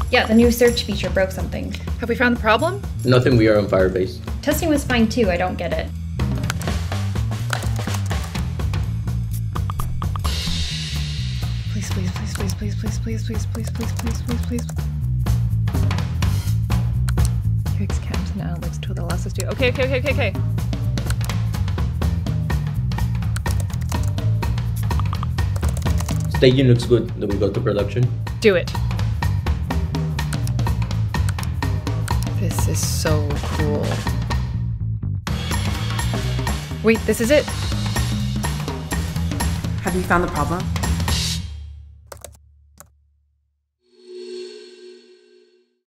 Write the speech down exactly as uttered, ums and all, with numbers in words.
Yeah, the new search feature broke something. Have we found the problem? Nothing, we are on Firebase. Testing was fine too, I don't get it. Please, please, please, please, please, please, please, please, please, please, please, please, please. UXCam's and analytics tool that allows us to do. Okay, okay, okay, okay, okay. Staging looks good. Then we go to production. Do it. This is so cool. Wait, this is it. Have you found the problem?